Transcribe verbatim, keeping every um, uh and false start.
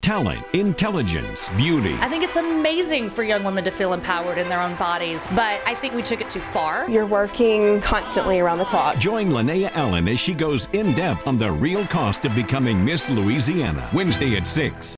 talent, intelligence, beauty. I think it's amazing for young women to feel empowered in their own bodies, but I think we took it too far. You're working constantly around the clock. Join Linnea Allen as she goes in depth on the real cost of becoming Miss Louisiana, Wednesday at six.